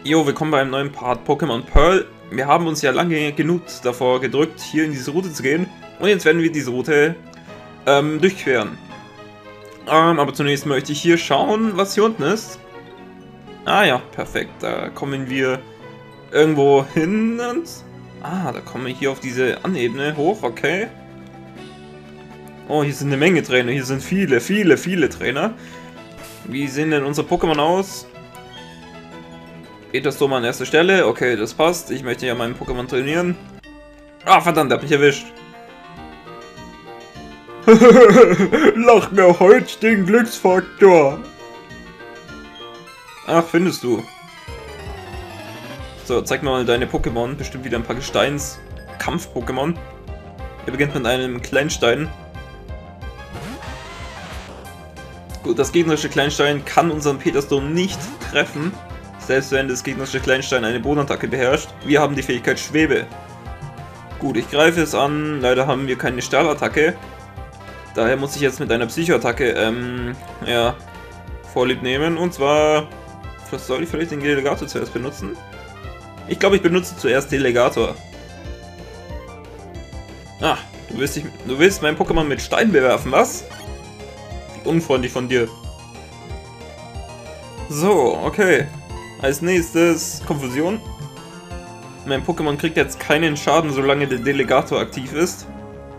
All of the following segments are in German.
Jo, willkommen beim neuen Part Pokémon Pearl. Wir haben uns ja lange genug davor gedrückt, hier in diese Route zu gehen. Und jetzt werden wir diese Route durchqueren. Aber zunächst möchte ich hier schauen, was hier unten ist. Ah ja, perfekt. Da kommen wir irgendwo hin und... Ah, da kommen wir hier auf diese Anebene hoch, okay. Oh, hier sind eine Menge Trainer. Hier sind viele Trainer. Wie sehen denn unsere Pokémon aus? Petersdom an erster Stelle. Okay, das passt. Ich möchte ja meinen Pokémon trainieren. Ah, verdammt, der hat mich erwischt. Lach mir heute den Glücksfaktor. Ach, findest du. So, zeig mir mal deine Pokémon. Bestimmt wieder ein paar Gesteins-Kampf-Pokémon. Er beginnt mit einem Kleinstein. Gut, das gegnerische Kleinstein kann unseren Petersdom nicht treffen. Selbst wenn das gegnerische Kleinstein eine Bodenattacke beherrscht. Wir haben die Fähigkeit Schwebe. Gut, ich greife es an. Leider haben wir keine Stahlattacke. Daher muss ich jetzt mit einer Psychoattacke, ja, Vorlieb nehmen. Und zwar, soll ich vielleicht den Delegator zuerst benutzen? Ich glaube, ich benutze zuerst Delegator. Ah, du willst mein Pokémon mit Stein bewerfen, was? Wie unfreundlich von dir. So, okay. Als nächstes Konfusion. Mein Pokémon kriegt jetzt keinen Schaden, solange der Delegator aktiv ist.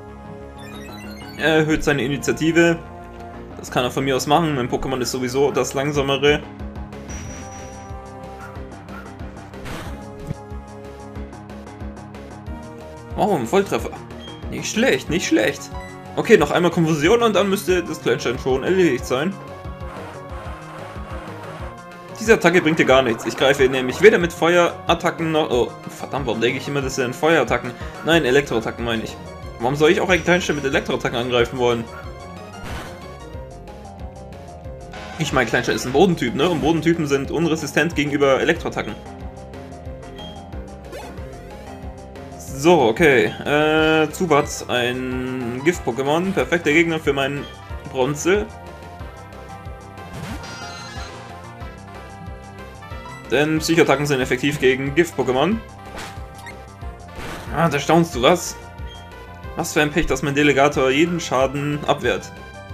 Er erhöht seine Initiative. Das kann er von mir aus machen. Mein Pokémon ist sowieso das langsamere. Oh, ein Volltreffer. Nicht schlecht, nicht schlecht. Okay, noch einmal Konfusion und dann müsste das Kleinstein schon erledigt sein. Diese Attacke bringt dir gar nichts. Ich greife nämlich weder mit Feuerattacken noch... Oh, verdammt, warum denke ich immer, das sind Feuerattacken? Nein, Elektroattacken meine ich. Warum soll ich auch ein Kleinstein mit Elektroattacken angreifen wollen? Ich meine, Kleinstein ist ein Bodentyp, ne? Und Bodentypen sind unresistent gegenüber Elektroattacken. So, okay. Zubat, ein Gift-Pokémon. Perfekter Gegner für meinen Bronze. Denn Psychoattacken sind effektiv gegen Gift-Pokémon. Ah, da staunst du, was? Was für ein Pech, dass mein Delegator jeden Schaden abwehrt.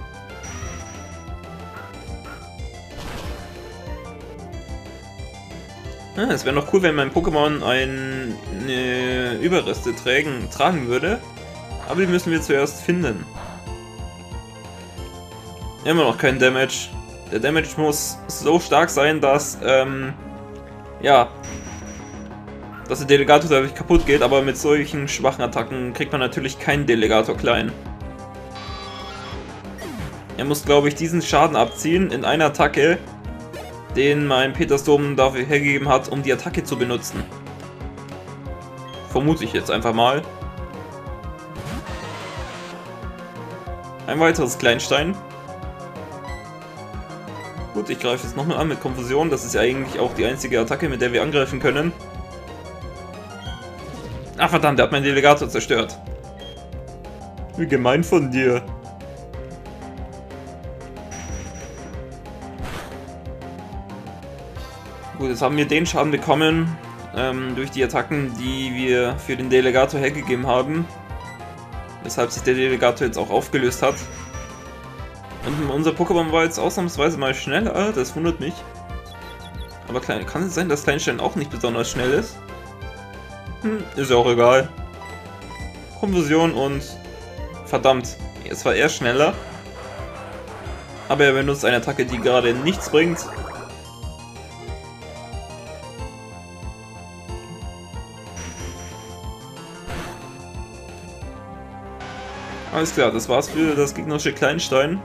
Ah, es wäre noch cool, wenn mein Pokémon eine Überreste tragen würde. Aber die müssen wir zuerst finden. Immer noch kein Damage. Der Damage muss so stark sein, dass, ja, dass der Delegator dadurch kaputt geht, aber mit solchen schwachen Attacken kriegt man natürlich keinen Delegator klein. Er muss, glaube ich, diesen Schaden abziehen in einer Attacke, den mein Petersdom dafür hergegeben hat, um die Attacke zu benutzen. Vermute ich jetzt einfach mal. Ein weiteres Kleinstein. Gut, ich greife jetzt nochmal an mit Konfusion. Das ist ja eigentlich auch die einzige Attacke, mit der wir angreifen können. Ach verdammt, der hat meinen Delegator zerstört. Wie gemein von dir. Gut, jetzt haben wir den Schaden bekommen durch die Attacken, die wir für den Delegator hergegeben haben. Weshalb sich der Delegator jetzt auch aufgelöst hat. Und unser Pokémon war jetzt ausnahmsweise mal schneller, das wundert mich. Aber kann es sein, dass Kleinstein auch nicht besonders schnell ist? Ist ja auch egal. Konfusion und... Verdammt, jetzt war er schneller. Aber er benutzt eine Attacke, die gerade nichts bringt. Alles klar, das war's für das gegnerische Kleinstein.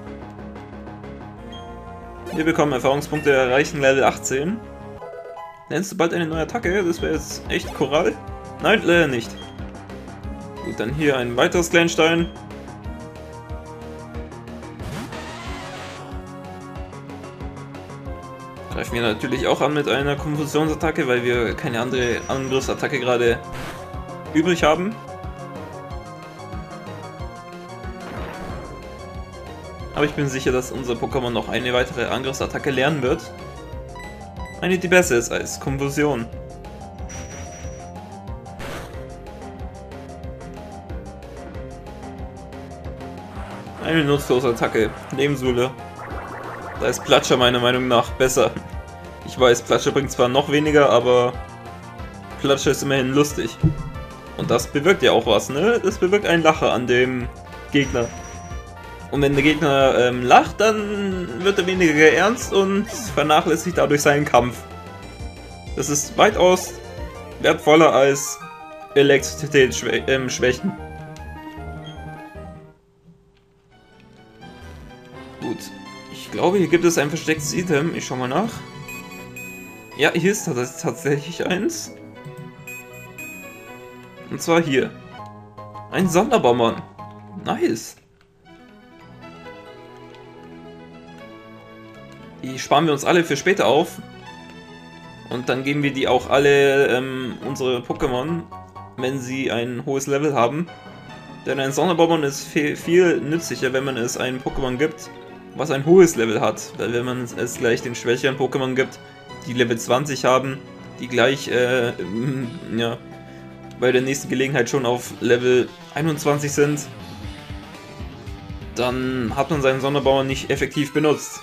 Wir bekommen Erfahrungspunkte, erreichen Level 18. Nennst du bald eine neue Attacke? Das wäre jetzt echt Korall. Nein, leider nicht. Gut, dann hier ein weiteres Kleinstein. Greifen wir natürlich auch an mit einer Konfusionsattacke, weil wir keine andere Angriffsattacke gerade übrig haben. Aber ich bin sicher, dass unser Pokémon noch eine weitere Angriffsattacke lernen wird. Eine, die besser ist als Konfusion. Eine nutzlose Attacke. Lebenswille. Da ist Platscher meiner Meinung nach besser. Ich weiß, Platscher bringt zwar noch weniger, aber Platscher ist immerhin lustig. Und das bewirkt ja auch was, ne? Das bewirkt einen Lacher an dem Gegner. Und wenn der Gegner lacht, dann wird er weniger ernst und vernachlässigt dadurch seinen Kampf. Das ist weitaus wertvoller als Elektrizität-Schwächen. Gut, ich glaube, hier gibt es ein verstecktes Item. Ich schau mal nach. Ja, hier ist tatsächlich eins. Und zwar hier. Ein Sonderbonbon. Nice. Die sparen wir uns alle für später auf. Und dann geben wir die auch alle unsere Pokémon, wenn sie ein hohes Level haben. Denn ein Sonderbonbon ist viel nützlicher, wenn man es einem Pokémon gibt, was ein hohes Level hat. Weil wenn man es gleich den schwächeren Pokémon gibt, die Level 20 haben, die gleich ja, bei der nächsten Gelegenheit schon auf Level 21 sind, dann hat man seinen Sonderbonbon nicht effektiv benutzt.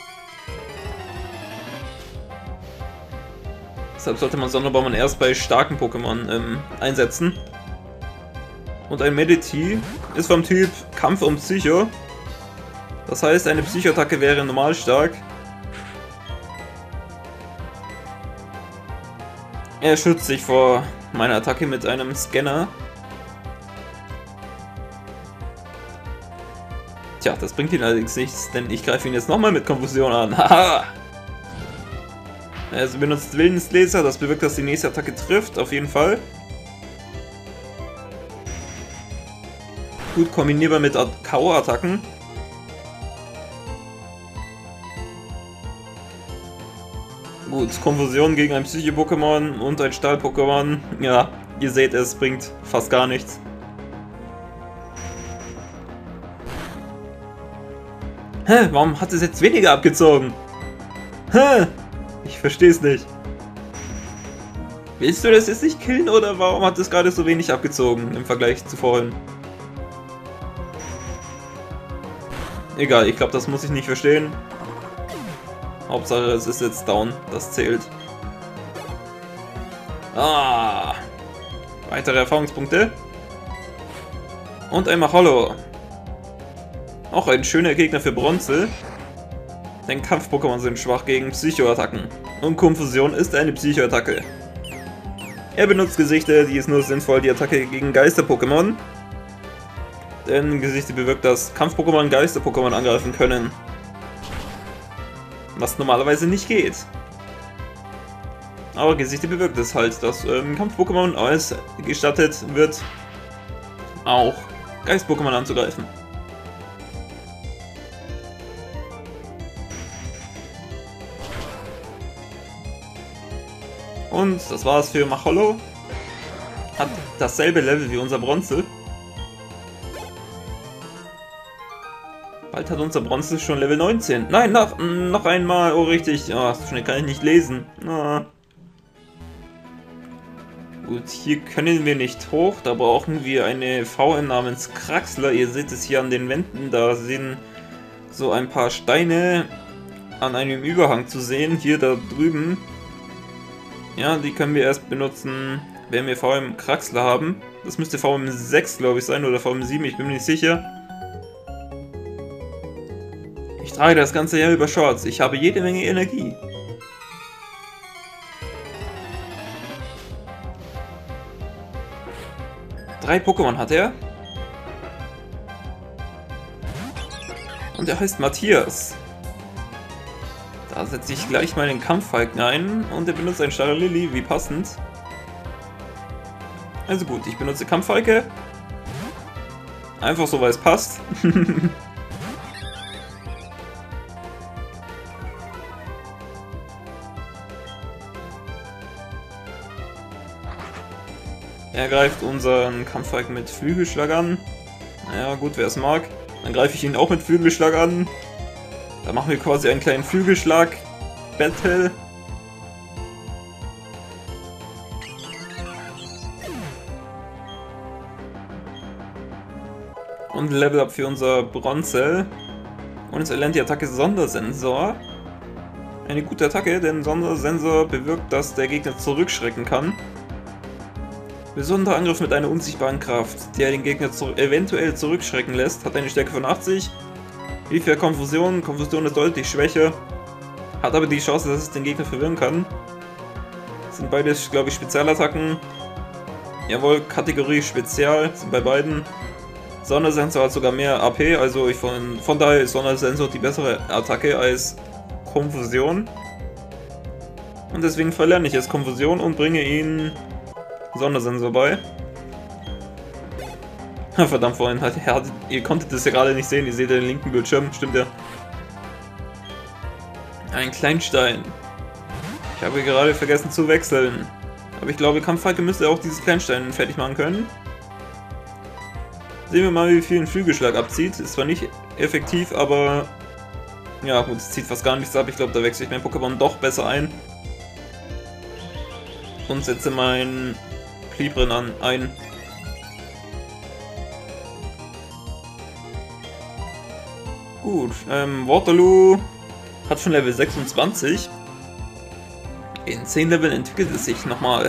Deshalb sollte man Sonderbonbon erst bei starken Pokémon einsetzen. Und ein Meditee ist vom Typ Kampf und Psycho. Das heißt, eine Psychoattacke wäre normal stark. Er schützt sich vor meiner Attacke mit einem Scanner. Tja, das bringt ihn allerdings nichts, denn ich greife ihn jetzt nochmal mit Konfusion an. Haha! Also benutzt Willensleser, das bewirkt, dass die nächste Attacke trifft, auf jeden Fall. Gut kombinierbar mit K.O.-Attacken. Gut, Konfusion gegen ein Psycho-Pokémon und ein Stahl-Pokémon. Ja, ihr seht, es bringt fast gar nichts. Hä, warum hat es jetzt weniger abgezogen? Hä? Ich verstehe es nicht. Willst du das jetzt nicht killen oder warum hat es gerade so wenig abgezogen im Vergleich zu vorhin? Egal, ich glaube, das muss ich nicht verstehen. Hauptsache, es ist jetzt down, das zählt. Ah! Weitere Erfahrungspunkte. Und einmal Hollow. Auch ein schöner Gegner für Bronze. Denn Kampf-Pokémon sind schwach gegen Psycho-Attacken. Und Konfusion ist eine Psycho-Attacke. Er benutzt Gesichter, die ist nur sinnvoll, die Attacke gegen Geister-Pokémon. Denn Gesichter bewirkt, dass Kampf-Pokémon Geister-Pokémon angreifen können. Was normalerweise nicht geht. Aber Gesichter bewirkt es halt, dass Kampf-Pokémon alles gestattet wird, auch Geist-Pokémon anzugreifen. Und das war's für Machollo. Hat dasselbe Level wie unser Bronze. Bald hat unser Bronze schon Level 19. Nein, noch einmal. Oh, richtig. Oh, so schnell kann ich nicht lesen. Oh. Gut, hier können wir nicht hoch. Da brauchen wir eine VM namens Kraxler. Ihr seht es hier an den Wänden. Da sind so ein paar Steine an einem Überhang zu sehen. Hier da drüben. Ja, die können wir erst benutzen, wenn wir VM Kraxler haben. Das müsste VM 6, glaube ich, sein, oder VM 7, ich bin mir nicht sicher. Ich trage das ganze Jahr über Shorts. Ich habe jede Menge Energie. Drei Pokémon hat er. Und er heißt Matthias. Da setze ich gleich mal den Kampffalken ein und er benutzt ein Staralilli, wie passend. Also gut, ich benutze Kampffalke. Einfach so, weil es passt. Er greift unseren Kampffalken mit Flügelschlag an. Naja, gut, wer es mag. Dann greife ich ihn auch mit Flügelschlag an. Da machen wir quasi einen kleinen Flügelschlag-Battle. Und Level Up für unser Bronze. Und es erlernt die Attacke Sondersensor. Eine gute Attacke, denn Sondersensor bewirkt, dass der Gegner zurückschrecken kann. Besonderer Angriff mit einer unsichtbaren Kraft, der den Gegner eventuell zurückschrecken lässt, hat eine Stärke von 80. Wie für Konfusion? Konfusion ist deutlich schwächer, hat aber die Chance, dass es den Gegner verwirren kann. Das sind beides, glaube ich, Spezialattacken. Jawohl, Kategorie Spezial sind bei beiden. Sondersensor hat sogar mehr AP, also von daher ist Sondersensor die bessere Attacke als Konfusion. Und deswegen verlerne ich jetzt Konfusion und bringe ihn Sondersensor bei. Verdammt, vorhin hat ihr konntet das ja gerade nicht sehen, ihr seht ja den linken Bildschirm, stimmt ja. Ein Kleinstein. Ich habe gerade vergessen zu wechseln. Aber ich glaube, Kampffalke müsste auch dieses Kleinstein fertig machen können. Sehen wir mal, wie viel ein Flügelschlag abzieht. Ist zwar nicht effektiv, aber ja gut, es zieht fast gar nichts ab. Ich glaube, da wechsle ich mein Pokémon doch besser ein. Und setze mein Plibrin ein. Gut, Waterloo hat schon Level 26. In 10 Leveln entwickelt es sich nochmal.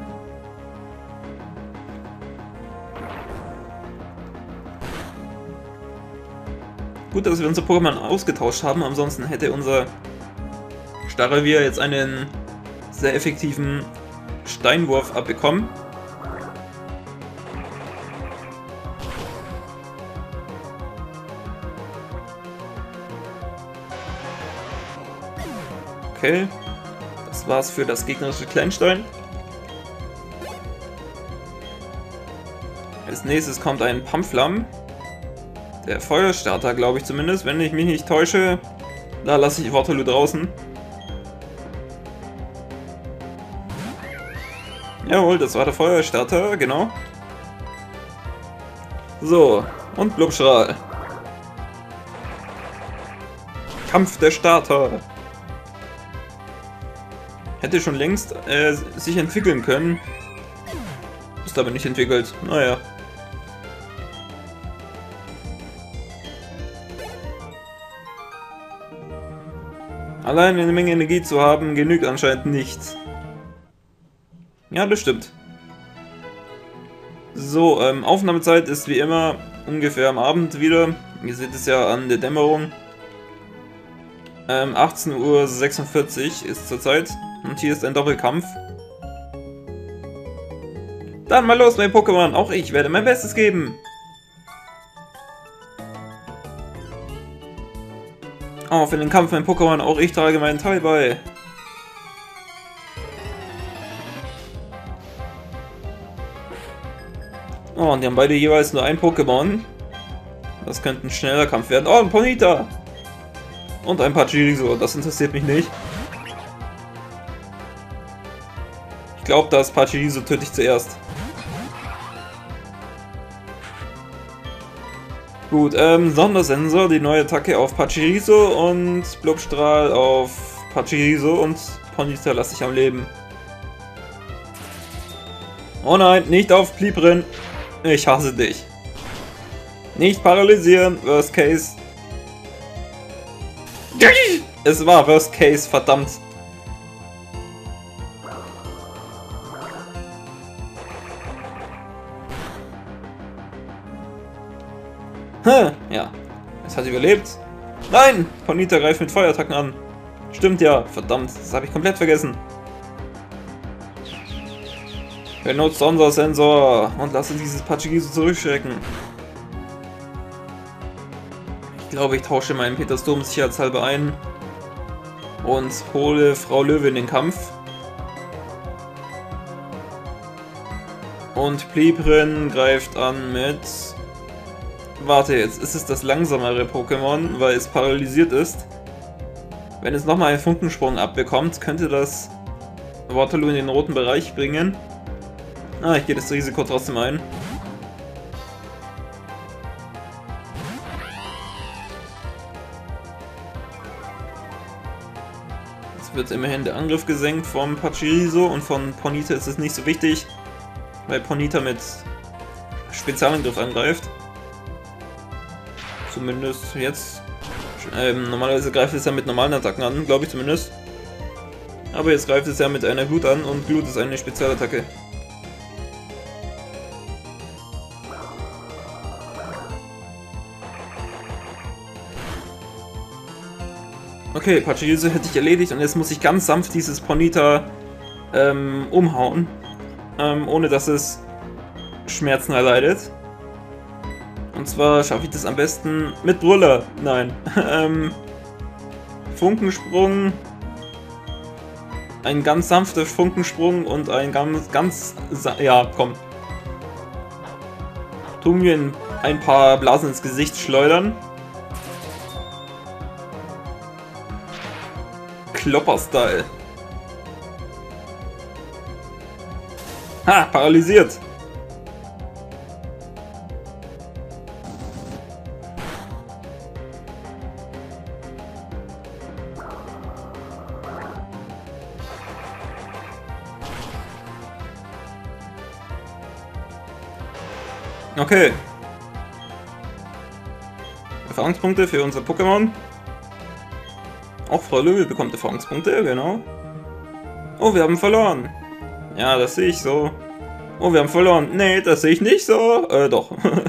Gut, dass wir unser Pokémon ausgetauscht haben, ansonsten hätte unser Staravia jetzt einen sehr effektiven Steinwurf abbekommen. Okay, das war's für das gegnerische Kleinstein. Als nächstes kommt ein Pamphlam. Der Feuerstarter, glaube ich zumindest, wenn ich mich nicht täusche. Da lasse ich Waterloo draußen. Jawohl, das war der Feuerstarter, genau. So, und Blubstrahl. Kampf der Starter. Hätte schon längst sich entwickeln können. Ist aber nicht entwickelt. Naja. Allein eine Menge Energie zu haben, genügt anscheinend nicht. Ja, das stimmt. So, Aufnahmezeit ist wie immer ungefähr am Abend wieder. Ihr seht es ja an der Dämmerung. 18:46 Uhr ist zurzeit. Und hier ist ein Doppelkampf. Dann mal los, mein Pokémon. Auch ich werde mein Bestes geben. Oh, für den Kampf, mein Pokémon. Auch ich trage meinen Teil bei. Oh, und die haben beide jeweils nur ein Pokémon. Das könnte ein schneller Kampf werden. Oh, ein Ponyta! Und ein Pachirisu. Das interessiert mich nicht. Ich glaube, das Pachirisu töte ich zuerst. Gut, Sondersensor, die neue Attacke auf Pachirisu und Blubstrahl auf Pachirisu und Ponyta lasse ich am Leben. Oh nein, nicht auf Plibrin. Ich hasse dich. Nicht paralysieren, Worst Case. Es war Worst Case, verdammt. Ja. Es hat überlebt. Nein! Ponyta greift mit Feuerattacken an. Stimmt ja. Verdammt, das habe ich komplett vergessen. Benutzt Sondersensor und lasse dieses Pachirisu zurückschrecken. Ich glaube, ich tausche meinen Petersdom sicherheitshalber ein und hole Frau Löwe in den Kampf. Und Plibrin greift an mit... Warte, jetzt ist es das langsamere Pokémon, weil es paralysiert ist. Wenn es nochmal einen Funkensprung abbekommt, könnte das Waterloo in den roten Bereich bringen. Ah, ich gehe das Risiko trotzdem ein. Jetzt wird immerhin der Angriff gesenkt vom Pachirisu und von Ponyta ist es nicht so wichtig, weil Ponyta mit Spezialangriff angreift. Zumindest jetzt. Normalerweise greift es ja mit normalen Attacken an, glaube ich zumindest. Aber jetzt greift es ja mit einer Glut an und Glut ist eine Spezialattacke. Okay, Pachirisu hätte ich erledigt und jetzt muss ich ganz sanft dieses Ponyta umhauen, ohne dass es Schmerzen erleidet. Und zwar schaffe ich das am besten mit Brüller. Nein. Funkensprung. Ein ganz sanfter Funkensprung und ein ja, komm. Tun wir ein paar Blasen ins Gesicht schleudern. Klopper-Style. Ha, paralysiert. Okay. Erfahrungspunkte für unser Pokémon. Auch Frau Löwe bekommt Erfahrungspunkte, genau. Oh, wir haben verloren. Ja, das sehe ich so. Oh, wir haben verloren. Nee, das sehe ich nicht so. Doch.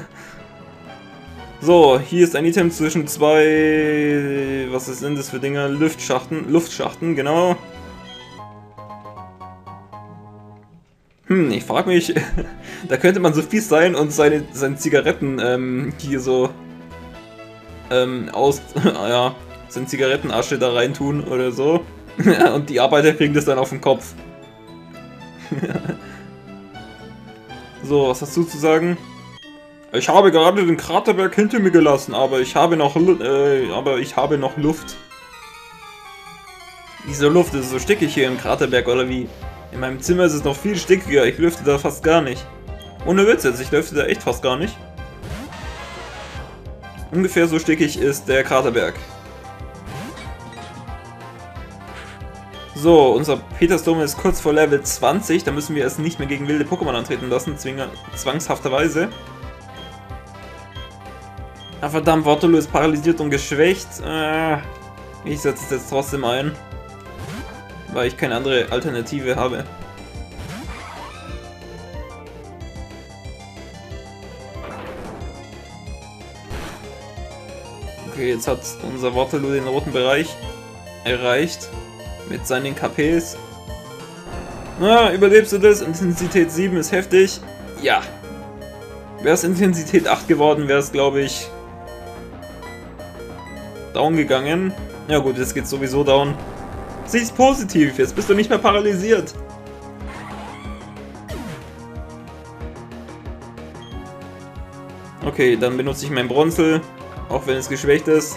So, hier ist ein Item zwischen zwei... Was sind das für Dinger? Luftschachten, genau. Ich frage mich, da könnte man so fies sein und seine Zigaretten hier so ja, seine Zigarettenasche da reintun oder so. Und die Arbeiter kriegen das dann auf den Kopf. So, was hast du zu sagen? Ich habe gerade den Kraterberg hinter mir gelassen, aber ich habe noch Luft. Diese Luft ist so stickig hier im Kraterberg, oder wie? In meinem Zimmer ist es noch viel stickiger, ich lüfte da fast gar nicht. Ohne Witz jetzt, ich lüfte da echt fast gar nicht. Ungefähr so stickig ist der Kraterberg. So, unser Petersdom ist kurz vor Level 20, da müssen wir es nicht mehr gegen wilde Pokémon antreten lassen, zwangshafterweise. Ah verdammt, Wortolo ist paralysiert und geschwächt. Ich setze es jetzt trotzdem ein. Weil ich keine andere Alternative habe. Okay, jetzt hat unser Waterloo den roten Bereich erreicht. Mit seinen KPs. Na, überlebst du das? Intensität 7 ist heftig. Ja. Wäre es Intensität 8 geworden, wäre es, glaube ich, down gegangen. Ja gut, jetzt geht's sowieso down. Sieh's positiv, jetzt bist du nicht mehr paralysiert. Okay, dann benutze ich mein Bronzel, auch wenn es geschwächt ist.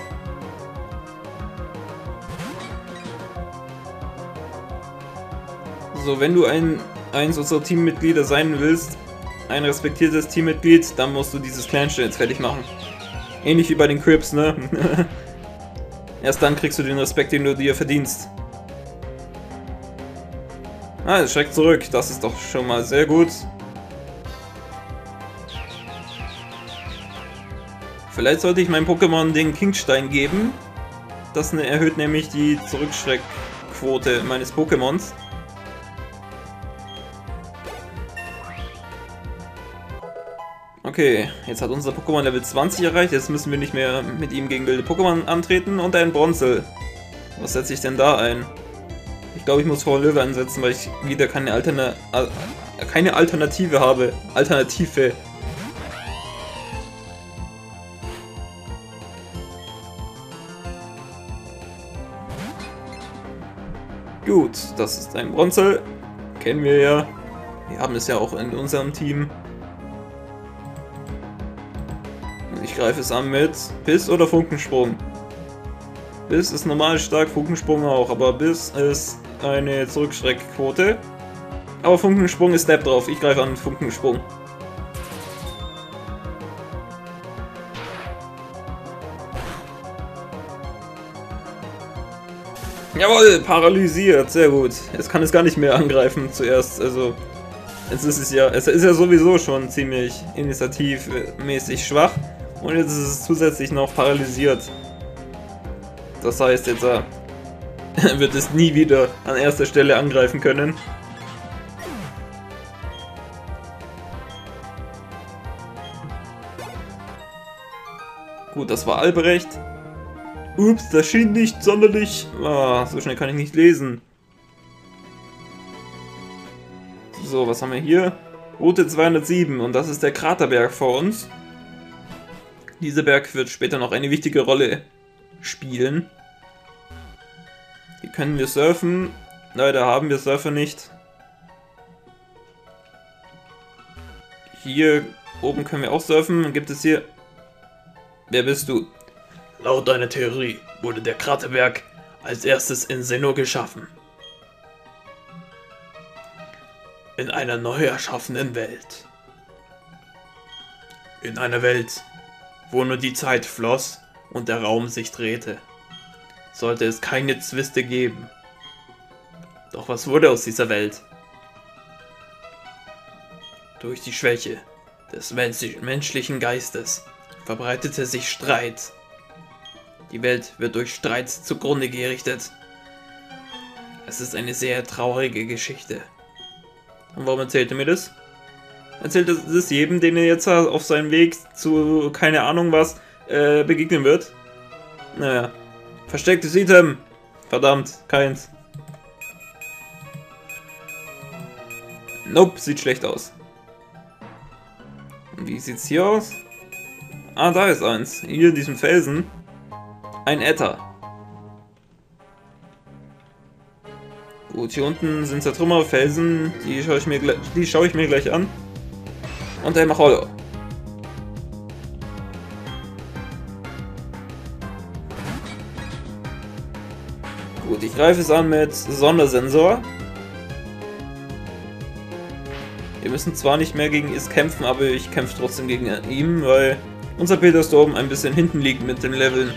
So, wenn du eins unserer Teammitglieder sein willst, ein respektiertes Teammitglied, dann musst du dieses Clan jetzt fertig machen. Ähnlich wie bei den Crips, ne? Erst dann kriegst du den Respekt, den du dir verdienst. Ah, es schreckt zurück. Das ist doch schon mal sehr gut. Vielleicht sollte ich meinem Pokémon den Kingstein geben. Das erhöht nämlich die Zurückschreckquote meines Pokémons. Okay, jetzt hat unser Pokémon Level 20 erreicht. Jetzt müssen wir nicht mehr mit ihm gegen wilde Pokémon antreten. Und ein Bronzel. Was setze ich denn da ein? Ich glaube, ich muss Frau Löwe einsetzen, weil ich wieder keine Alternative habe. Alternative. Gut, das ist ein Bronzel. Kennen wir ja. Wir haben es ja auch in unserem Team. Ich greife es an mit Biss oder Funkensprung. Biss ist normal stark, Funkensprung auch, aber Biss ist eine Zurückschreckquote. Aber Funkensprung ist Step drauf. Ich greife an mit Funkensprung. Jawohl, paralysiert, sehr gut. Jetzt kann es gar nicht mehr angreifen zuerst, also es ist ja sowieso schon ziemlich initiativmäßig schwach. Und jetzt ist es zusätzlich noch paralysiert. Das heißt, jetzt wird es nie wieder an erster Stelle angreifen können. Gut, das war Albrecht. Ups, das schien nicht sonderlich... Ah, so schnell kann ich nicht lesen. So, was haben wir hier? Route 207 und das ist der Kraterberg vor uns. Dieser Berg wird später noch eine wichtige Rolle spielen. Hier können wir surfen. Leider haben wir Surfer nicht. Hier oben können wir auch surfen. Dann gibt es hier... Wer bist du? Laut deiner Theorie wurde der Kraterberg als erstes in Sinnoh geschaffen. In einer neu erschaffenen Welt. In einer Welt, wo nur die Zeit floss und der Raum sich drehte, sollte es keine Zwiste geben. Doch was wurde aus dieser Welt? Durch die Schwäche des menschlichen Geistes verbreitete sich Streit. Die Welt wird durch Streit zugrunde gerichtet. Es ist eine sehr traurige Geschichte. Und warum erzählt er mir das? Erzählt es jedem, den er jetzt auf seinem Weg zu keine Ahnung was begegnen wird? Naja. Verstecktes Item. Verdammt, keins. Nope, sieht schlecht aus. Und wie sieht's hier aus? Ah, da ist eins. Hier in diesem Felsen. Ein Äther. Gut, hier unten sind zertrümmerte Felsen. Die schaue ich mir gleich an. Und ein Machollo. Gut, ich greife es an mit Sondersensor. Wir müssen zwar nicht mehr gegen es kämpfen, aber ich kämpfe trotzdem gegen ihn, weil unser Petersdom ein bisschen hinten liegt mit den Leveln.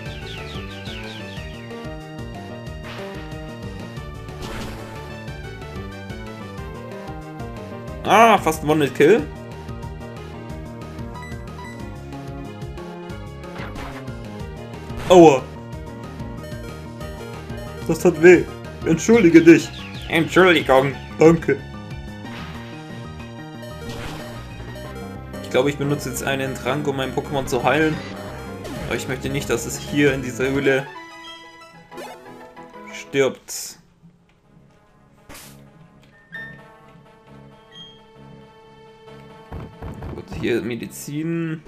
Ah, fast One-Hit-Kill. Aua. Das tat weh. Entschuldige dich. Entschuldigung. Danke. Ich glaube, ich benutze jetzt einen Trank, um mein Pokémon zu heilen. Aber ich möchte nicht, dass es hier in dieser Höhle stirbt. Gut, hier Medizin.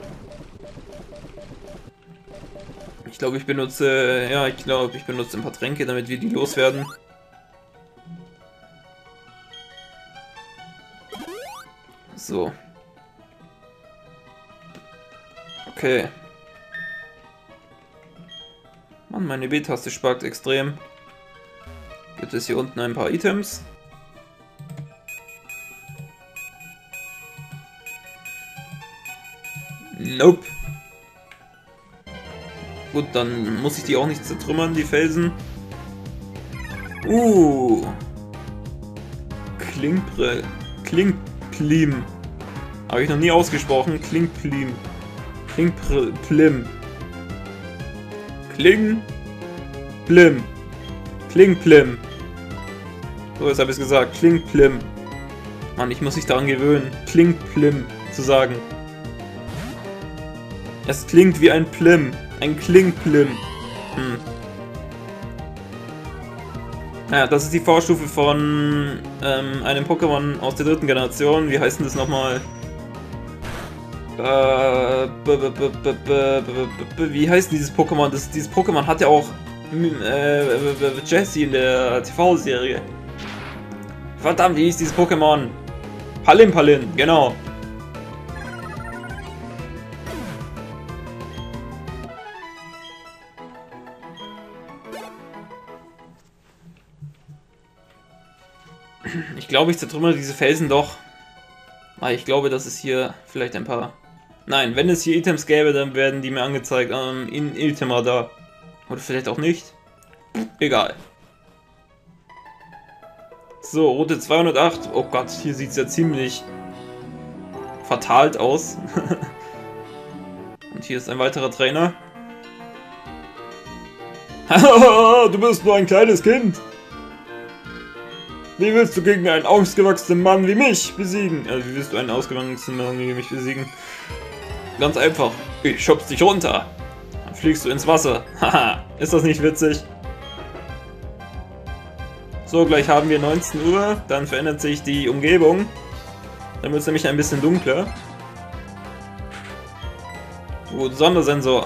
Ich glaube, ich benutze ein paar Tränke, damit wir die loswerden. So. Okay. Mann, meine B-Taste sparkt extrem. Gibt es hier unten ein paar Items? Nope. Gut, dann muss ich die auch nicht zertrümmern, die Felsen. Klinkplim. Habe ich noch nie ausgesprochen. Klinkplim. Klinkplim. Klingplim. Klingplim. So, jetzt habe ich es gesagt. Klingplim. Mann, ich muss mich daran gewöhnen, Klingplim zu sagen. Es klingt wie ein Plim. Ein Klingplim. Naja, das ist die Vorstufe von einem Pokémon aus der 3. Generation. Wie heißt denn das nochmal? Wie heißt denn dieses Pokémon? Dieses Pokémon hat ja auch Jessie in der TV-Serie. Verdammt, wie hieß dieses Pokémon? Palim, genau. Ich glaube, ich zertrümmere diese Felsen doch. Aber ich glaube, dass es hier vielleicht ein paar... Nein, wenn es hier Items gäbe, dann werden die mir angezeigt in Iltemadar. Oder vielleicht auch nicht. Egal. So, Route 208. Oh Gott, hier sieht es ja ziemlich verteilt aus. Und hier ist ein weiterer Trainer. Hahaha, du bist nur ein kleines Kind. Wie willst du gegen einen ausgewachsenen Mann wie mich besiegen? Also wie willst du einen ausgewachsenen Mann wie mich besiegen? Ganz einfach. Ich schubst dich runter. Dann fliegst du ins Wasser. Haha, ist das nicht witzig? So, gleich haben wir 19 Uhr. Dann verändert sich die Umgebung. Dann wird es nämlich ein bisschen dunkler. Gut, Sondersensor.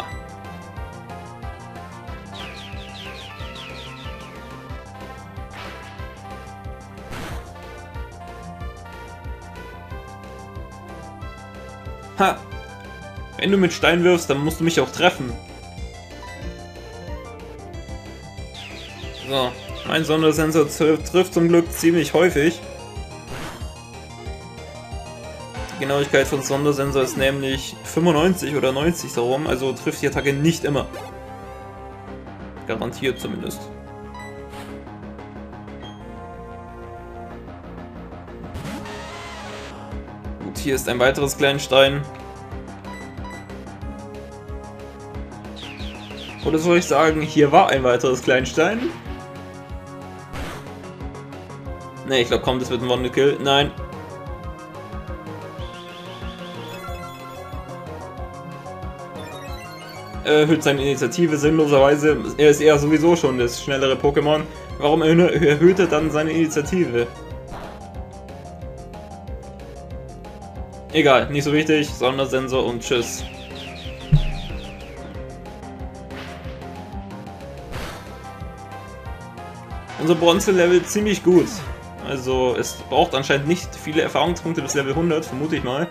Ha! Wenn du mit Stein wirfst, dann musst du mich auch treffen. So, mein Sondersensor trifft zum Glück ziemlich häufig. Die Genauigkeit von Sondersensor ist nämlich 95 oder 90 darum, also trifft die Attacke nicht immer. Garantiert zumindest. Gut, hier ist ein weiteres Kleinstein. Oder soll ich sagen, hier war ein weiteres Kleinstein? Ne, ich glaube kaum, das wird ein One-Kill. Nein. Er erhöht seine Initiative sinnloserweise. Er ist eher sowieso schon das schnellere Pokémon. Warum erhöht er dann seine Initiative? Egal, nicht so wichtig. Sondersensor und tschüss. Unser Bronze levelt ziemlich gut. Also es braucht anscheinend nicht viele Erfahrungspunkte bis Level 100, vermute ich mal.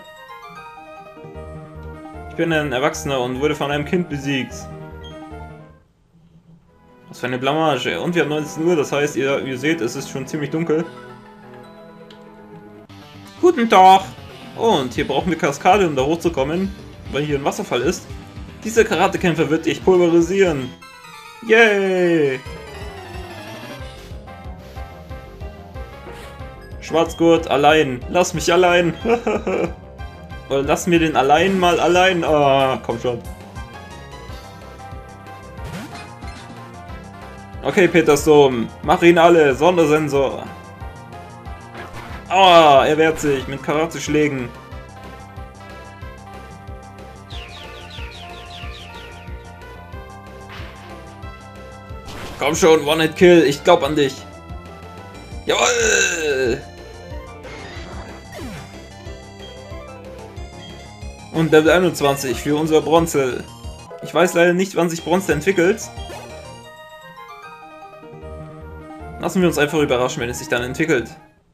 Ich bin ein Erwachsener und wurde von einem Kind besiegt. Was für eine Blamage. Und wir haben 19 Uhr, das heißt, ihr seht, es ist schon ziemlich dunkel. Guten Tag! Und hier brauchen wir Kaskade, um da hochzukommen, weil hier ein Wasserfall ist. Dieser Karatekämpfer wird dich pulverisieren. Yay! Schwarzgurt, allein. Lass mich allein. Oder lassen wir den allein mal allein. Ah, komm schon. Okay, Petersdom. Mach ihn alle. Sondersensor. Ah, er wehrt sich mit Karate-Schlägen. Komm schon, One-Hit-Kill. Ich glaub an dich. Jawohl! Und Level 21 für unser Bronze. Ich weiß leider nicht, wann sich Bronze entwickelt. Lassen wir uns einfach überraschen, wenn es sich dann entwickelt.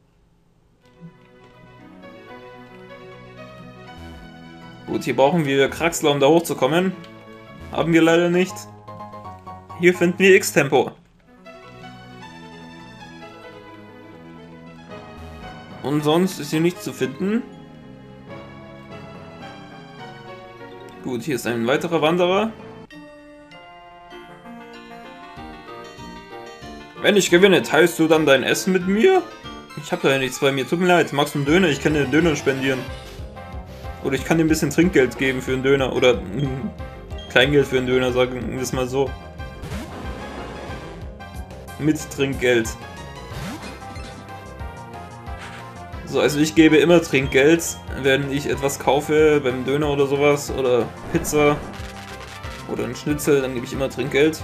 Gut, hier brauchen wir Kraxler, um da hochzukommen. Haben wir leider nicht. Hier finden wir X-Tempo. Und sonst ist hier nichts zu finden. Gut, hier ist ein weiterer Wanderer. Wenn ich gewinne, teilst du dann dein Essen mit mir? Ich habe da ja nichts bei mir, tut mir leid. Magst du einen Döner? Ich kann dir einen Döner spendieren. Oder ich kann dir ein bisschen Trinkgeld geben für einen Döner. Oder Kleingeld für einen Döner, sagen wir es mal so. Mit Trinkgeld. So, also ich gebe immer Trinkgeld, wenn ich etwas kaufe, beim Döner oder sowas, oder Pizza oder ein Schnitzel, dann gebe ich immer Trinkgeld.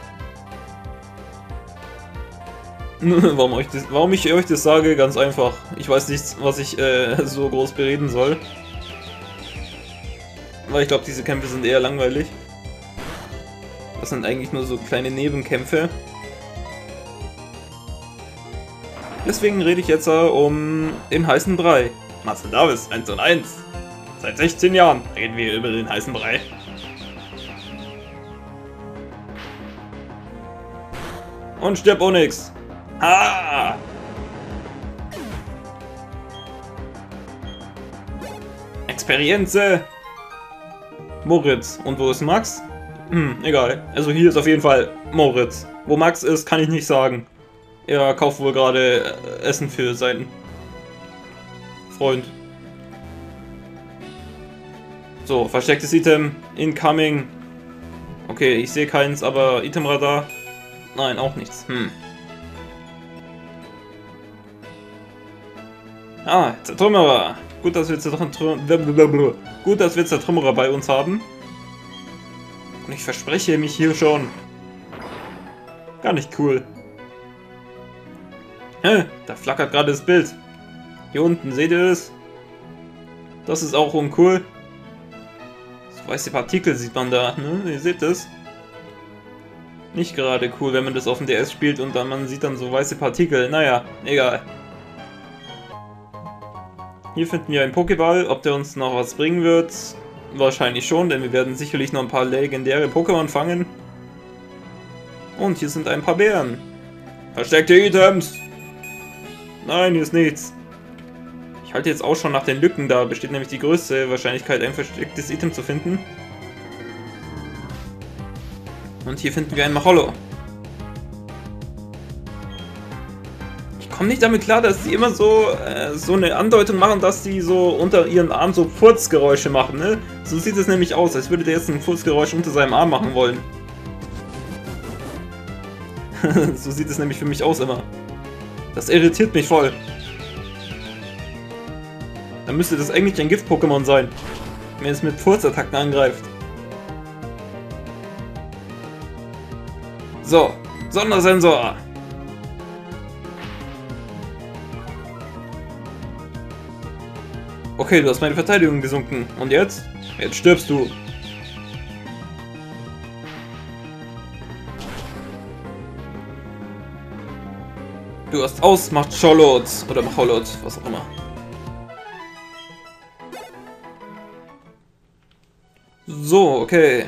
Warum ich euch das sage? Ganz einfach. Ich weiß nicht, was ich so groß bereden soll. Weil ich glaube, diese Kämpfe sind eher langweilig. Das sind eigentlich nur so kleine Nebenkämpfe. Deswegen rede ich jetzt um den heißen Brei. Master Davis, 1 und 1. Seit 16 Jahren reden wir über den heißen Brei. Und stirb Onyx. Ha! Experienze. Moritz. Und wo ist Max? Egal. Also hier ist auf jeden Fall Moritz. Wo Max ist, kann ich nicht sagen. Er kauft wohl gerade Essen für seinen Freund. So, verstecktes Item. Incoming. Okay, ich sehe keins, aber Itemradar. Nein, auch nichts. Ah, Zertrümmerer. Gut, dass wir Zertrümmerer bei uns haben. Und ich verspreche mich hier schon. Gar nicht cool. Da flackert gerade das Bild. Hier unten, seht ihr das? Das ist auch uncool. So weiße Partikel sieht man da, ne? Ihr seht das? Nicht gerade cool, wenn man das auf dem DS spielt und dann man sieht dann so weiße Partikel. Naja, egal. Hier finden wir einen Pokéball. Ob der uns noch was bringen wird? Wahrscheinlich schon, denn wir werden sicherlich noch ein paar legendäre Pokémon fangen. Und hier sind ein paar Bären. Versteckte Items! Nein, hier ist nichts. Ich halte jetzt auch schon nach den Lücken, da besteht nämlich die größte Wahrscheinlichkeit, ein verstecktes Item zu finden. Und hier finden wir ein Maholo. Ich komme nicht damit klar, dass die immer so eine Andeutung machen, dass die so unter ihren Arm so Furzgeräusche machen, ne? So sieht es nämlich aus, als würde der jetzt ein Furzgeräusch unter seinem Arm machen wollen. So sieht es nämlich für mich aus immer. Das irritiert mich voll. Dann müsste das eigentlich ein Gift-Pokémon sein, wenn es mit Furzattacken angreift. So, Sondersensor. Okay, du hast meine Verteidigung gesunken. Und jetzt? Jetzt stirbst du. Du hast aus, macht Scholot. Oder Macholot, was auch immer. So, okay.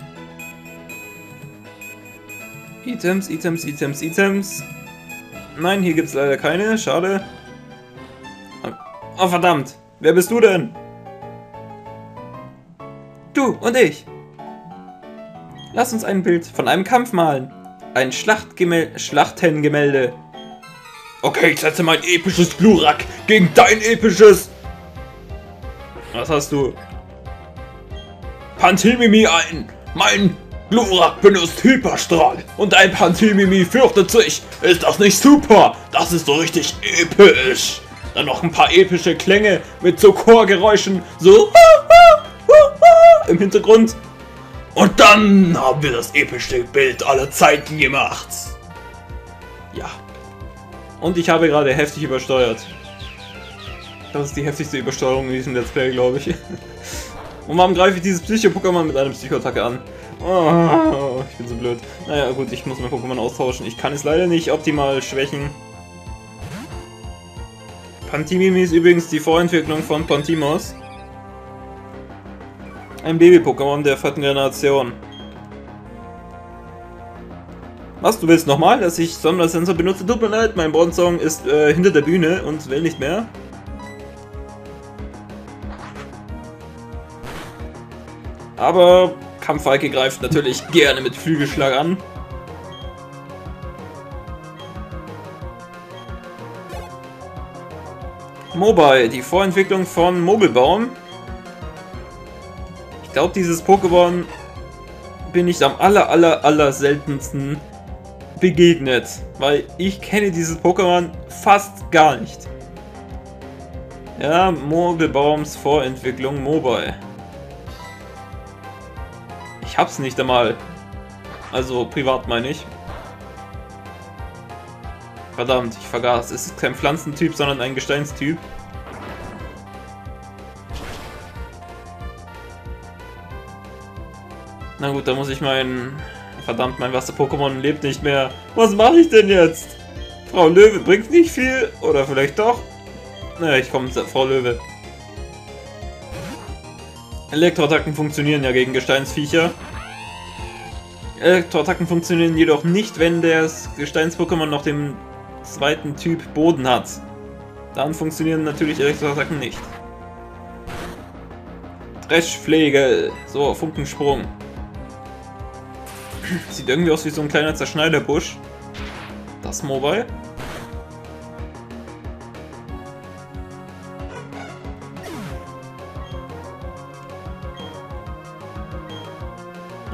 Items, Items, Items, Items. Nein, hier gibt es leider keine. Schade. Oh, verdammt. Wer bist du denn? Du und ich. Lass uns ein Bild von einem Kampf malen. Ein Schlachtengemälde. Okay, ich setze mein episches Glurak gegen dein episches... Was hast du? Pantimimi ein. Mein Glurak benutzt Hyperstrahl und ein Pantimimi fürchtet sich. Ist das nicht super? Das ist so richtig episch. Dann noch ein paar epische Klänge mit so Chorgeräuschen, so im Hintergrund. Und dann haben wir das epischste Bild aller Zeiten gemacht. Ja. Und ich habe gerade heftig übersteuert. Das ist die heftigste Übersteuerung in diesem Let's Play, glaube ich. Und warum greife ich dieses Psycho-Pokémon mit einer Psycho-Attacke an? Oh, ich bin so blöd. Naja, gut, ich muss mein Pokémon austauschen. Ich kann es leider nicht optimal schwächen. Pantimimi ist übrigens die Vorentwicklung von Pantimos. Ein Baby-Pokémon der 4. Generation. Was, du willst nochmal, dass ich Sondersensor benutze? Tut mir leid, mein Bronzong ist hinter der Bühne und will nicht mehr. Aber Kampfwalke greift natürlich gerne mit Flügelschlag an. Mobile, die Vorentwicklung von Mogelbaum. Ich glaube, dieses Pokémon bin ich am aller seltensten begegnet, weil ich kenne dieses Pokémon fast gar nicht. Ja, Mogelbaums Vorentwicklung Mobile. Ich hab's nicht einmal. Also privat meine ich. Verdammt, ich vergaß. Es ist kein Pflanzentyp, sondern ein Gesteinstyp. Na gut, da muss ich mein... Verdammt, mein Wasser-Pokémon lebt nicht mehr. Was mache ich denn jetzt? Frau Löwe bringt nicht viel. Oder vielleicht doch? Naja, ich komme zu Frau Löwe. Elektroattacken funktionieren ja gegen Gesteinsviecher. Elektroattacken funktionieren jedoch nicht, wenn das Gesteins-Pokémon noch den zweiten Typ Boden hat. Dann funktionieren natürlich Elektroattacken nicht. Dreschflegel. So, Funkensprung. Sieht irgendwie aus wie so ein kleiner Zerschneiderbusch. Das Mobile.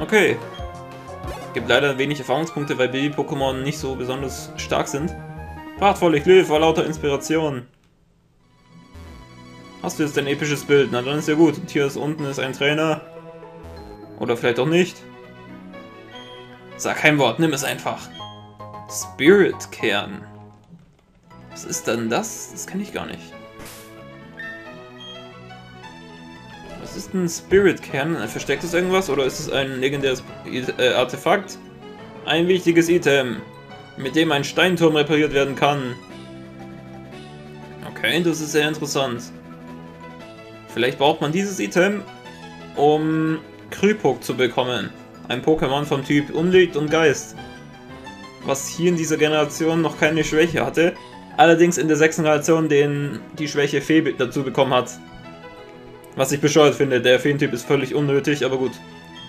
Okay. Gibt leider wenig Erfahrungspunkte, weil Baby-Pokémon nicht so besonders stark sind. Prachtvoll, ich lebe vor lauter Inspiration. Hast du jetzt ein episches Bild? Na dann ist ja gut. Und hier unten ist ein Trainer. Oder vielleicht auch nicht. Sag kein Wort, nimm es einfach. Spirit-Kern. Was ist denn das? Das kenne ich gar nicht. Was ist ein Spirit-Kern? Versteckt es irgendwas oder ist es ein legendäres Artefakt? Ein wichtiges Item, mit dem ein Steinturm repariert werden kann. Okay, das ist sehr interessant. Vielleicht braucht man dieses Item, um Krypok zu bekommen. Ein Pokémon vom Typ Unlicht und Geist. Was hier in dieser Generation noch keine Schwäche hatte. Allerdings in der 6. Generation die Schwäche Fee dazu bekommen hat. Was ich bescheuert finde, der Feentyp ist völlig unnötig, aber gut.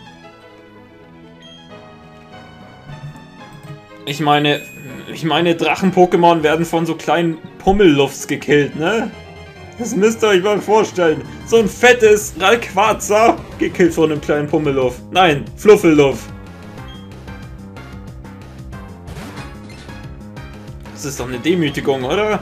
Ich meine Drachen-Pokémon werden von so kleinen Pummelluffs gekillt, ne? Das müsst ihr euch mal vorstellen. So ein fettes Rayquaza gekillt von einem kleinen Pummelluff. Nein, Fluffelluff. Das ist doch eine Demütigung, oder?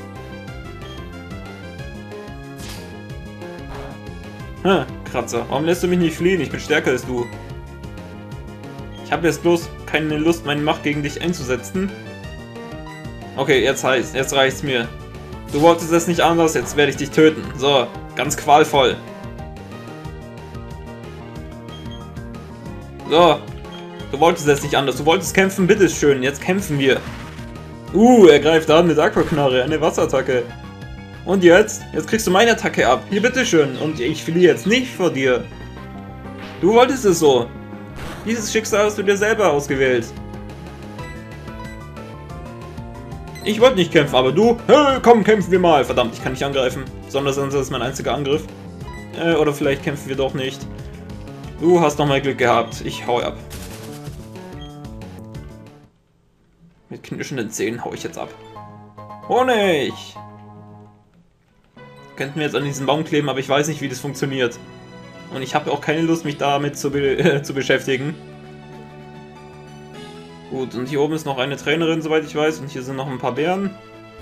Kratzer. Warum lässt du mich nicht fliehen? Ich bin stärker als du. Ich habe jetzt bloß keine Lust, meine Macht gegen dich einzusetzen. Okay, jetzt reicht's mir. Du wolltest es nicht anders, jetzt werde ich dich töten. So, ganz qualvoll. So, du wolltest es nicht anders. Du wolltest kämpfen, bitteschön. Jetzt kämpfen wir. Er greift an mit Aquaknarre, eine Wasserattacke. Und jetzt? Jetzt kriegst du meine Attacke ab. Hier, bitteschön. Und ich fliehe jetzt nicht vor dir. Du wolltest es so. Dieses Schicksal hast du dir selber ausgewählt. Ich wollte nicht kämpfen, aber du... Hey, komm, kämpfen wir mal. Verdammt, ich kann nicht angreifen. Sondersensor ist mein einziger Angriff. Oder vielleicht kämpfen wir doch nicht. Du hast noch mal Glück gehabt. Ich hau ab. Mit knirschenden Zähnen hau ich jetzt ab. Honig! Könnten wir jetzt an diesen Baum kleben, aber ich weiß nicht, wie das funktioniert. Und ich habe auch keine Lust, mich damit zu beschäftigen. Gut, und hier oben ist noch eine Trainerin, soweit ich weiß. Und hier sind noch ein paar Bären.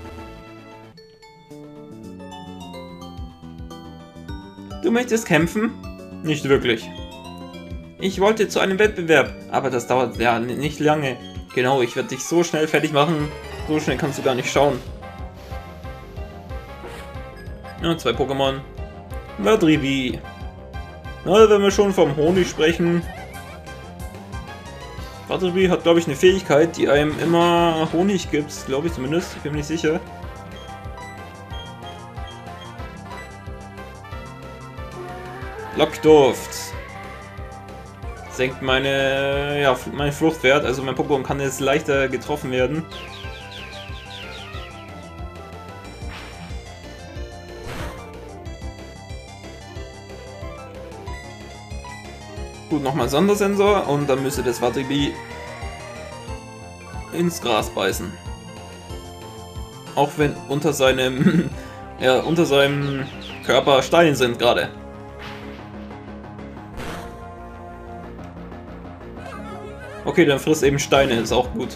Du möchtest kämpfen? Nicht wirklich. Ich wollte zu einem Wettbewerb, aber das dauert ja nicht lange. Genau, ich werde dich so schnell fertig machen. So schnell kannst du gar nicht schauen. Ja, 2 Pokémon. Vadribi. Na, wenn wir schon vom Honig sprechen. Vadribi hat, glaube ich, eine Fähigkeit, die einem immer Honig gibt. Glaube ich zumindest. Ich bin mir nicht sicher. Lockduft. Senkt meinen Fluchtwert. Also mein Pokémon kann jetzt leichter getroffen werden. Gut, nochmal Sondersensor und dann müsste das Vadribi ins Gras beißen. Auch wenn unter seinem unter seinem Körper Steine sind gerade. Okay, dann frisst eben Steine, ist auch gut.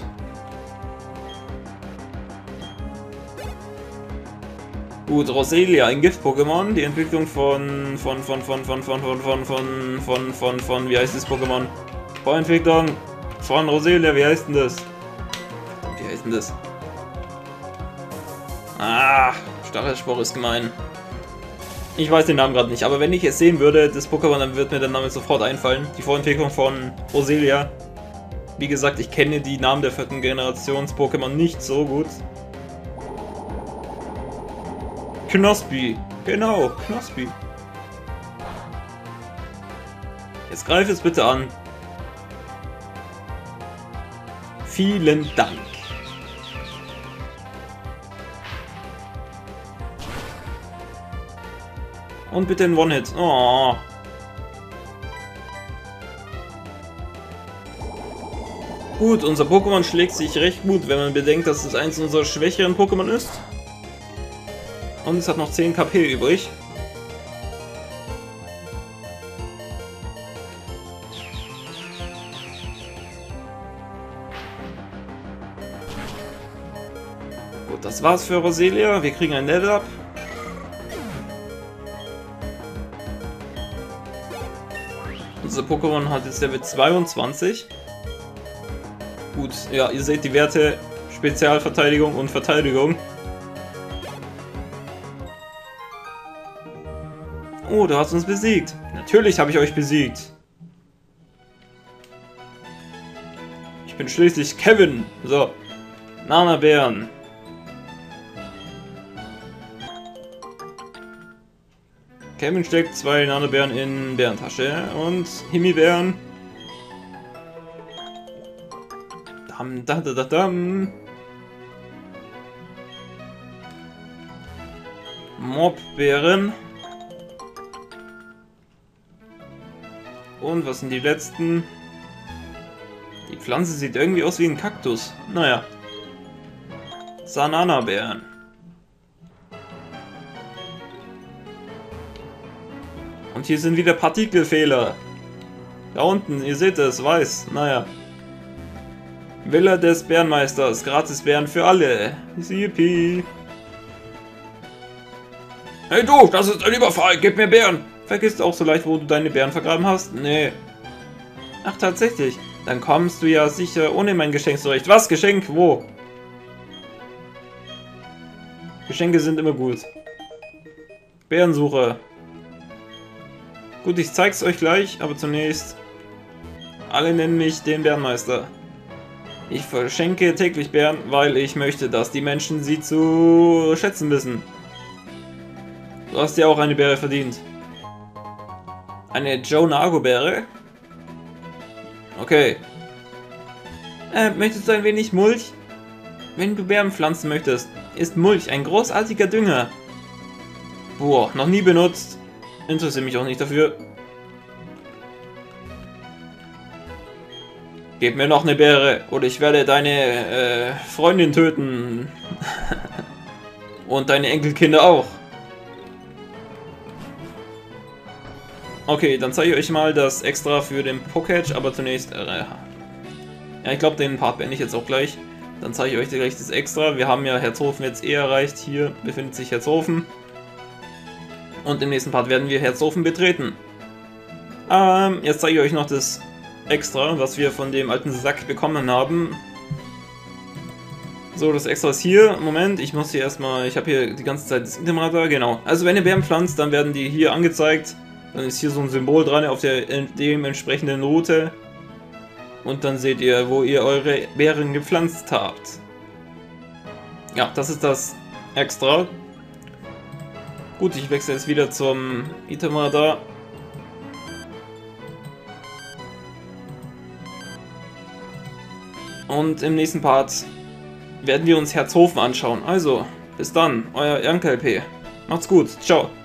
Gut, Roselia, ein Gift-Pokémon. Die Entwicklung von wie heißt das Pokémon? Vorentwicklung von Roselia, wie heißt denn das? Wie heißt denn das? Stachelspore ist gemein. Ich weiß den Namen gerade nicht, aber wenn ich es sehen würde, das Pokémon, dann wird mir der Name sofort einfallen. Die Vorentwicklung von Roselia. Wie gesagt, ich kenne die Namen der 4. Generations Pokémon nicht so gut. Knospi. Genau, Knospi. Jetzt greif es bitte an. Vielen Dank. Und bitte ein One-Hit. Oh. Gut, unser Pokémon schlägt sich recht gut, wenn man bedenkt, dass es eins unserer schwächeren Pokémon ist. Und es hat noch 10 KP übrig. war's für Roselia. Wir kriegen ein Level Up. Unser Pokémon hat jetzt Level 22. Gut, ja, ihr seht die Werte Spezialverteidigung und Verteidigung. Oh, du hast uns besiegt. Natürlich habe ich euch besiegt. Ich bin schließlich Kevin. So, Nanabären. Kevin steckt 2 Nanabären in Bärentasche und Himbeeren. Dam, da, da, da, dam. Mobbeeren. Und was sind die letzten? Die Pflanze sieht irgendwie aus wie ein Kaktus. Naja. Sananabeeren. Und hier sind wieder Partikelfehler. Da unten, ihr seht es, weiß. Naja. Villa des Bärenmeisters. Gratis Bären für alle. Yippie. Hey du, das ist ein Überfall. Gib mir Bären. Vergisst auch so leicht, wo du deine Bären vergraben hast? Nee. Ach, tatsächlich. Dann kommst du ja sicher ohne mein Geschenk zurecht. Was? Geschenk? Wo? Geschenke sind immer gut. Bärensuche. Gut, ich zeig's euch gleich, aber zunächst. Alle nennen mich den Bärenmeister. Ich verschenke täglich Bären, weil ich möchte, dass die Menschen sie zu schätzen wissen. Du hast ja auch eine Beere verdient. Eine Joe-Nago-Beere? Okay. Möchtest du ein wenig Mulch? Wenn du Beeren pflanzen möchtest, ist Mulch ein großartiger Dünger. Boah, noch nie benutzt. Interessiert mich auch nicht dafür. Gib mir noch eine Beere oder ich werde deine Freundin töten. Und deine Enkelkinder auch. Okay, dann zeige ich euch mal das Extra für den Poketch, aber zunächst... ja, ich glaube, den Part beende ich jetzt auch gleich. Dann zeige ich euch gleich das Extra. Wir haben ja Herzhofen jetzt erreicht. Hier befindet sich Herzhofen. Und im nächsten Part werden wir Herzhofen betreten. Jetzt zeige ich euch noch das Extra, was wir von dem alten Sack bekommen haben. So, das Extra ist hier. Moment, ich muss hier erstmal... Ich habe hier die ganze Zeit das Itemradar. Genau. Also wenn ihr Bären pflanzt, dann werden die hier angezeigt. Dann ist hier so ein Symbol dran auf der dementsprechenden Route. Und dann seht ihr, wo ihr eure Beeren gepflanzt habt. Ja, das ist das Extra. Gut, ich wechsle jetzt wieder zum Itemradar. Und im nächsten Part werden wir uns Herzhofen anschauen. Also, bis dann, euer Janke LP. Macht's gut, ciao.